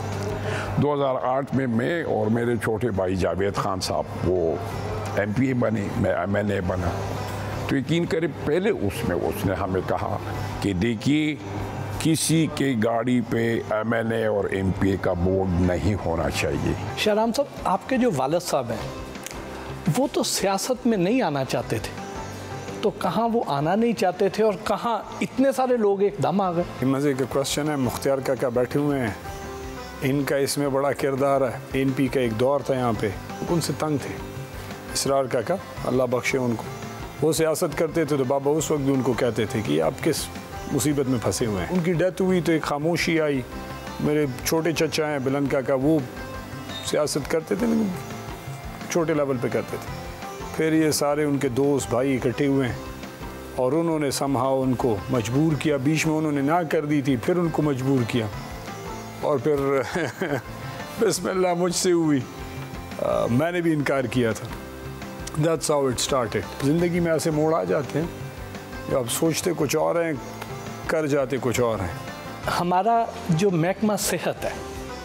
2008 में मैं और मेरे छोटे भाई जावेद खान साहब वो MPA बने, मैं MNA बना। तो यकीन करें पहले उसने हमें कहा कि देखिए किसी के गाड़ी पे MNA और MPA का बोर्ड नहीं होना चाहिए। शहराम साहब, आपके जो वालिद साहब हैं वो तो सियासत में नहीं आना चाहते थे, तो कहाँ वो आना नहीं चाहते थे और कहाँ इतने सारे लोग एकदम आ गए? मज़े का क्वेश्चन है। मुख्तियार काका बैठे हुए हैं, इनका इसमें बड़ा किरदार है। NP का एक दौर था यहाँ पे, उनसे तंग थे। इसरार काका, अल्लाह बख्शे उनको, वो सियासत करते थे तो बाबा उस वक्त भी उनको कहते थे कि आप किस मुसीबत में फंसे हुए हैं। उनकी डेथ हुई तो एक खामोशी आई। मेरे छोटे चचा हैं बुलंद काका, वो सियासत करते थे लेकिन छोटे लेवल पे करते थे। फिर ये सारे उनके दोस्त भाई इकट्ठे हुए हैं और उन्होंने समहाउ उनको मजबूर किया। बीच में उन्होंने ना कर दी थी, फिर उनको मजबूर किया और फिर बिस्मिल्लाह मुझसे हुई। मैंने भी इनकार किया था। That's how it started. ज़िंदगी में ऐसे मोड़ आ जाते हैं, जब आप सोचते कुछ और हैं, कर जाते कुछ और हैं। हमारा जो महकमा सेहत है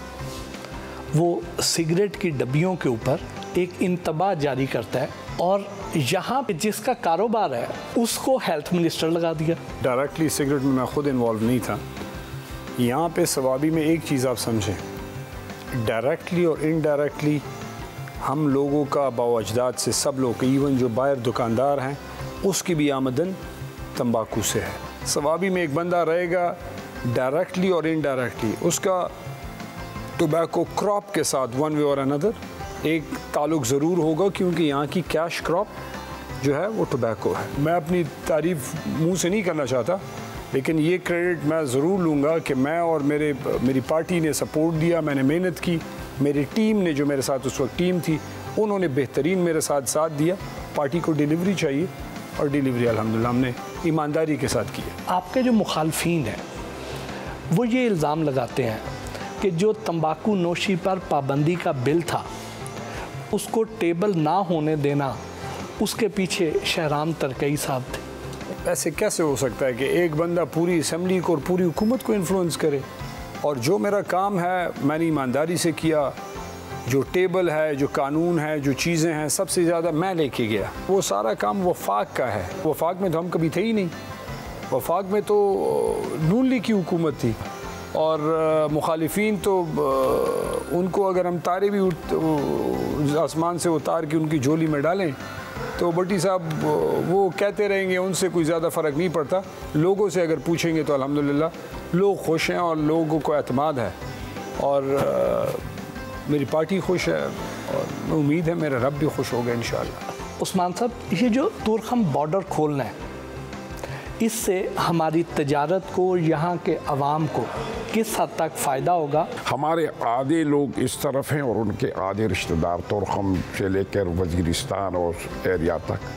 वो सिगरेट की डब्बियों के ऊपर एक इंतबाह जारी करता है और यहाँ पे जिसका कारोबार है उसको हेल्थ मिनिस्टर लगा दिया। डायरेक्टली सिगरेट में मैं खुद इन्वॉल्व नहीं था। यहाँ पे सवाबी में एक चीज़ आप समझें, डायरेक्टली और इनडायरेक्टली हम लोगों का बावजदाद से सब लोग, इवन जो बाहर दुकानदार हैं, उसकी भी आमदन तंबाकू से है। सवाबी में एक बंदा रहेगा डायरेक्टली और इनडायरेक्टली उसका टोबैको क्रॉप के साथ वन वे और अनदर एक ताल्लुक़ ज़रूर होगा, क्योंकि यहाँ की कैश क्रॉप जो है वो टोबैको है। मैं अपनी तारीफ़ मुंह से नहीं करना चाहता, लेकिन ये क्रेडिट मैं ज़रूर लूँगा कि मैं और मेरी पार्टी ने सपोर्ट दिया, मैंने मेहनत की, मेरी टीम ने, जो मेरे साथ उस वक्त टीम थी, उन्होंने बेहतरीन मेरे साथ दिया। पार्टी को डिलीवरी चाहिए और डिलीवरी अल्हम्दुलिल्लाह हमने ईमानदारी के साथ किया। आपके जो मुखालफीन हैं वो ये इल्ज़ाम लगाते हैं कि जो तंबाकू नोशी पर पाबंदी का बिल था उसको टेबल ना होने देना, उसके पीछे शहराम तरकई साहब थे। ऐसे कैसे हो सकता है कि एक बंदा पूरी असम्बली को और पूरी हुकूमत को इन्फ्लुएंस करे? और जो मेरा काम है मैंने ईमानदारी से किया, जो टेबल है, जो कानून है, जो चीज़ें हैं, सबसे ज़्यादा मैं लेके गया। वो सारा काम वफाक का है। वफाक में तो हम कभी थे ही नहीं। वफाक में तो नून लीग की हुकूमत थी और मुखालिफिन तो उनको अगर हम तारे भी आसमान से उतार के उनकी झोली में डालें तो भट्टी साहब वो कहते रहेंगे, उनसे कोई ज़्यादा फ़र्क नहीं पड़ता। लोगों से अगर पूछेंगे तो अल्हम्दुलिल्लाह लोग खुश हैं और लोगों को एतमाद है और मेरी पार्टी खुश है और उम्मीद है मेरा रब भी खुश होगा इंशाअल्लाह। उस्मान साहब, ये जो तुरखम बॉर्डर खोलना है, इससे हमारी तजारत को, यहाँ के अवाम को किस हद तक फ़ायदा होगा? हमारे आधे लोग इस तरफ हैं और उनके आधे रिश्तेदार तुरखम से लेकर वज़ीरिस्तान और एरिया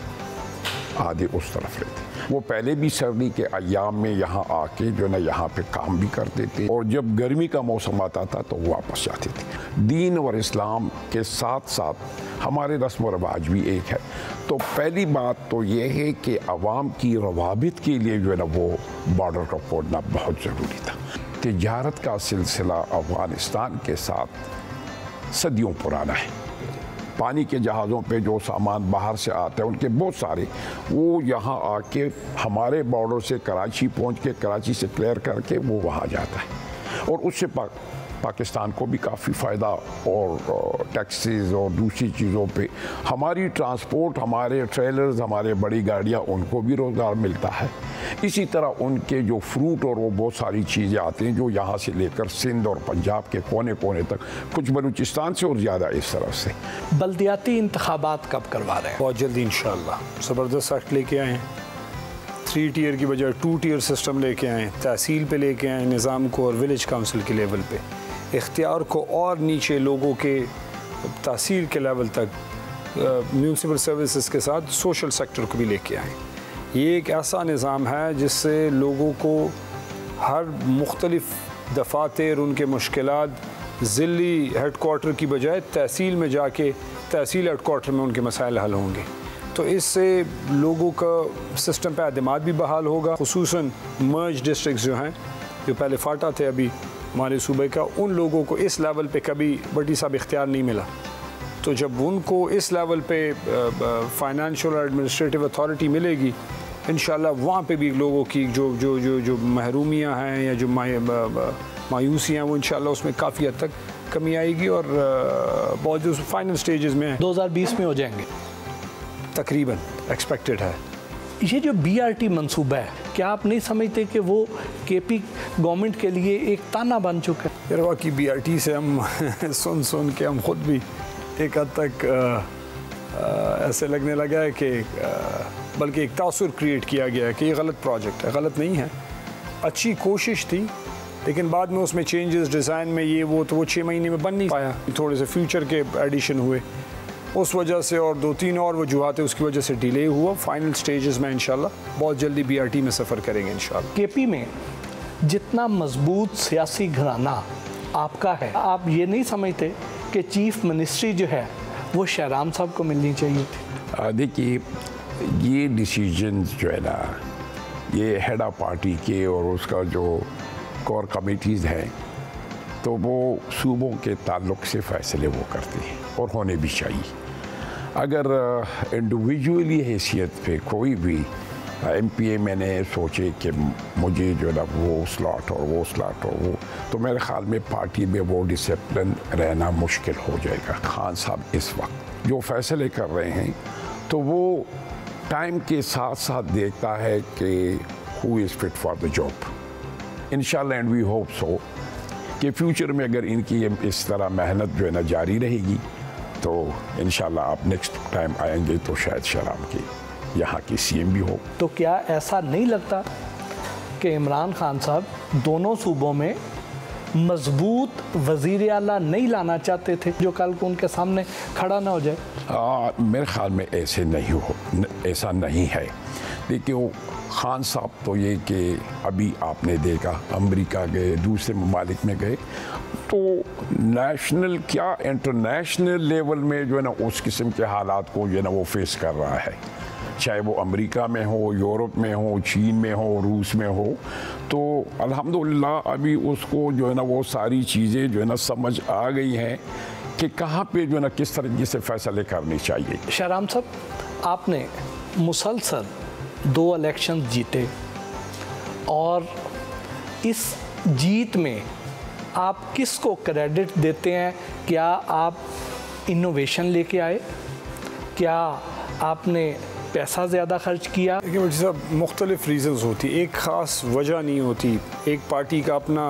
तक आधे उस तरफ रहते। वो पहले भी सर्दी के अयाम में यहाँ आके जो ना यहाँ पे काम भी करते थे और जब गर्मी का मौसम आता था तो वापस जाते थे। दीन और इस्लाम के साथ साथ हमारे रस्म व रवाज भी एक है। तो पहली बात तो ये है कि अवाम की रवाबित के लिए जो है ना वो बॉर्डर का खोलना बहुत ज़रूरी था। तिजारत का सिलसिला अफ़गानिस्तान के साथ सदियों पुराना है। पानी के जहाज़ों पे जो सामान बाहर से आते हैं उनके बहुत सारे वो यहाँ आके हमारे बॉर्डर से कराची पहुँच के कराची से क्लियर करके वो वहाँ जाता है और उससे पाकिस्तान को भी काफ़ी फ़ायदा और टैक्सेस और दूसरी चीज़ों पे हमारी ट्रांसपोर्ट, हमारे ट्रेलर्स, हमारे बड़ी गाड़ियाँ, उनको भी रोज़गार मिलता है। इसी तरह उनके जो फ्रूट और वो बहुत सारी चीज़ें आती हैं जो यहाँ से लेकर सिंध और पंजाब के कोने कोने तक, कुछ बलूचिस्तान से और ज़्यादा इस तरफ से। बल्दियाती इंतखाबात कब करवा रहे हैं? बहुत जल्दी इंशाअल्लाह। ज़बरदस्त एक्ट लेके आए हैं, 3 टियर की बजाय 2 टियर सिस्टम लेके आए, तहसील पे लेके आए निज़ाम को और विलेज काउंसिल के लेवल पे इख्तियार को और नीचे लोगों के तहसील के लेवल तक म्यूनसिपल सर्विसेज के साथ सोशल सेक्टर को भी लेके आए। ये एक ऐसा निज़ाम है जिससे लोगों को हर मुख्तलिफ दफातर उनके मुश्किलात ज़िली हेड क्वार्टर की बजाय तहसील में जाके तहसील हेड क्वार्टर में उनके मसाइल हल होंगे। तो इससे लोगों का सिस्टम पे एतमाद भी बहाल होगा। खुसूसन मर्ज डिस्ट्रिक्ट जो हैं, जो पहले फाटा थे अभी हमारे सूबे का, उन लोगों को इस लेवल पे कभी भट्टी साहब इख्तियार नहीं मिला। तो जब उनको इस लेवल पे फाइनेंशियल और एडमिनिस्ट्रेटिव अथॉरिटी मिलेगी इंशाल्लाह वहाँ पे भी लोगों की जो जो जो जो महरूमियाँ हैं या जो मायूसियाँ हैं वो इंशाल्लाह उसमें काफ़ी हद तक कमी आएगी और बहुत जो फाइनल स्टेजेस में है 2020 में हो जाएंगे तकरीबन एक्सपेक्टेड है। ये जो BRT मंसूबा है, क्या आप नहीं समझते कि वो KP गवर्नमेंट के लिए एक ताना बन चुका है? यार वाकई BRT से हम सुन के हम ख़ुद भी एक हद तक ऐसे लगने लगा है कि बल्कि एक तासुर क्रिएट किया गया है कि ये गलत प्रोजेक्ट है। गलत नहीं है, अच्छी कोशिश थी, लेकिन बाद में उसमें चेंजेस डिज़ाइन में ये वो तो वो 6 महीने में बन नहीं पाया। थोड़े से फ्यूचर के एडिशन हुए उस वजह से और 2-3 और वजूहात है उसकी वजह से डिले हुआ। फाइनल स्टेजेस में इंशाल्लाह बहुत जल्दी BRT में सफ़र करेंगे इंशाल्लाह। KP में जितना मजबूत सियासी घराना आपका है, आप ये नहीं समझते कि चीफ मिनिस्ट्री जो है वो शहराम साहब को मिलनी चाहिए थी? देखिए ये डिसीजंस जो है ना ये हेड ऑफ पार्टी के और उसका जो कोर कमेटीज़ हैं तो वो सूबों के ताल्लुक से फ़ैसले वो करते हैं और होने भी चाहिए। अगर इंडिविजुअली हैसियत पे कोई भी MPA मैंने सोचे कि मुझे जो ना वो स्लॉट और वो स्लॉट और वो, तो मेरे ख़्याल में पार्टी में वो डिसिप्लिन रहना मुश्किल हो जाएगा। खान साहब इस वक्त जो फ़ैसले कर रहे हैं तो वो टाइम के साथ साथ देखता है कि who is fit for the job इंशाल्लाह एंड वी होप सो कि फ्यूचर में अगर इनकी इस तरह मेहनत जो है ना जारी रहेगी तो इंशाल्लाह आप नेक्स्ट टाइम आएंगे तो शायद शहराम की यहाँ की CM भी हो। तो क्या ऐसा नहीं लगता कि इमरान खान साहब दोनों सूबों में मजबूत वज़ीर आला नहीं लाना चाहते थे जो कल को उनके सामने खड़ा ना हो जाए? मेरे ख्याल में ऐसे नहीं हो, ऐसा नहीं है। देखिए खान साहब तो ये कि अभी आपने देखा अमेरिका गए, दूसरे ममालिक में गए, तो नेशनल क्या इंटरनेशनल लेवल में जो है ना उस किस्म के हालात को जो है ना वो फेस कर रहा है, चाहे वो अमेरिका में हो, यूरोप में हो, चीन में हो, रूस में हो। तो अल्हम्दुलिल्लाह अभी उसको जो है ना वो सारी चीज़ें जो है ना समझ आ गई हैं कि कहाँ पे जो है ना किस तरीके से फैसले करने चाहिए। शहराम साहब, आपने मुसलसल 2 इलेक्शन जीते और इस जीत में आप किसको क्रेडिट देते हैं? क्या आप इनोवेशन लेके आए? क्या आपने पैसा ज़्यादा खर्च किया? देखिए मुझे सब मुख्तलिफ रीज़न्स होती, एक ख़ास वजह नहीं होती। एक पार्टी का अपना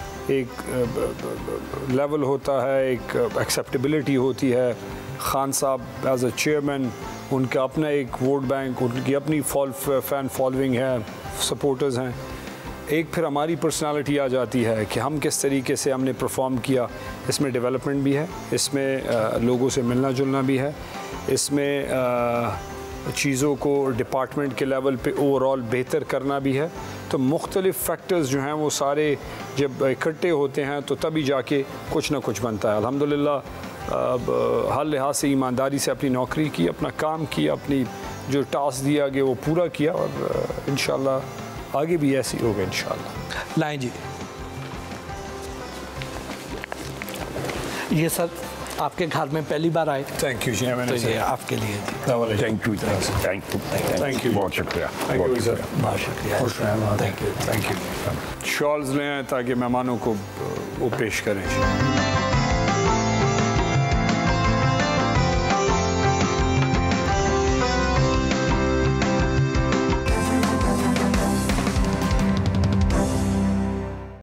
एक लेवल होता है, एक एक्सेप्टेबिलिटी होती है। खान साहब एज अ चेयरमैन, उनका अपना एक वोट बैंक, उनकी अपनी फ़ैन फॉलोइंग है, सपोर्टर्स हैं। एक फिर हमारी पर्सनालिटी आ जाती है कि हम किस तरीके से हमने परफॉर्म किया। इसमें डेवलपमेंट भी है, इसमें लोगों से मिलना जुलना भी है, इसमें चीज़ों को डिपार्टमेंट के लेवल पे ओवरऑल बेहतर करना भी है। तो मुख्तलिफ़ फैक्टर्स जो हैं वो सारे जब इकट्ठे होते हैं तो तभी जाके कुछ ना कुछ बनता है। अल्हम्दुलिल्लाह हर लिहाज से ईमानदारी से अपनी नौकरी की, अपना काम किया, अपनी जो टास्क दिया गया वो पूरा किया, और इंशाल्लाह आगे भी ऐसे ही होगा इंशाल्लाह। लाएं जी, ये सर आपके घर में पहली बार आए। थैंक यू जी, तो ये आपके लिए जी। थैंक यू, बहुत शुक्रिया, बहुत सर, बहुत शुक्रिया, थैंक यू। शॉल्स लें ताकि मेहमानों को वो पेश करें।